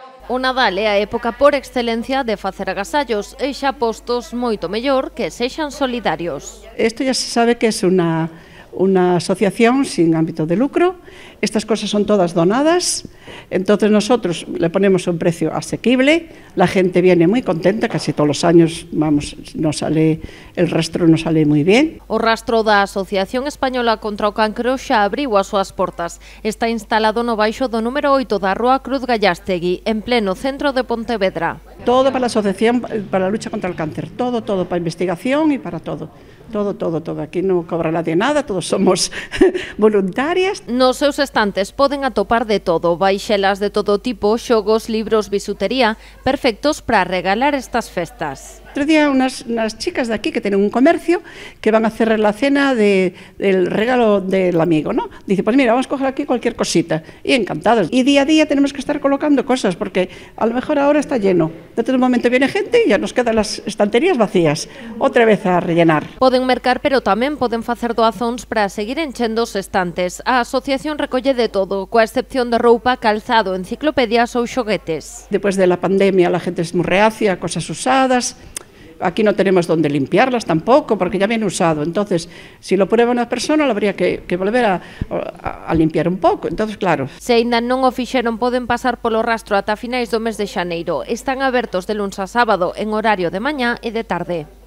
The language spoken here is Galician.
O Nadal é a época por excelencia de facer agasallos e xa postos moito mellor que sexan solidarios. Esto ya se sabe que es una asociación sin ámbito de lucro. Estas cosas son todas donadas, entonces nosotros le ponemos un precio asequible, la gente viene muy contenta, casi todos los años, vamos, el rastro nos sale muy bien. O rastro da Asociación Española contra o Cancro xa abriu as súas portas. Está instalado no baixo do número 8 da Rúa Cruz Gallastegui, en pleno centro de Pontevedra. Todo para la Asociación para la lucha contra el cáncer, todo para investigación y para todo. Todo. Aquí no cobra nadie nada, todos somos voluntarias. Nos seus estantes poden atopar de todo, baixelas de todo tipo, xogos, libros, bisutería, perfectos para regalar estas festas. Otro día unas chicas de aquí que tienen un comercio que van a hacer la cena del regalo del amigo, ¿no? Dice, pues mira, vamos a coger aquí cualquier cosita. Y encantadas. Y día a día tenemos que estar colocando cosas porque a lo mejor ahora está lleno. Dentro de un momento viene gente y ya nos quedan las estanterías vacías. Otra vez a rellenar. Poden mercar, pero tamén poden facer doazóns para seguir enchendo os estantes. A asociación recolle de todo, coa excepción de roupa, calzado, enciclopedias ou xoguetes. Después de la pandemia la gente es muy reacia a cosas usadas. Aquí no tenemos donde limpiarlas tampoco, porque ya viene usado. Entonces, si lo prueba una persona, lo habría que volver a limpiar un pouco. Entonces, claro. Se ainda non o fixeron, poden pasar polo rastro ata finais do mes de xaneiro. Están abertos de luns a sábado en horario de mañá e de tarde.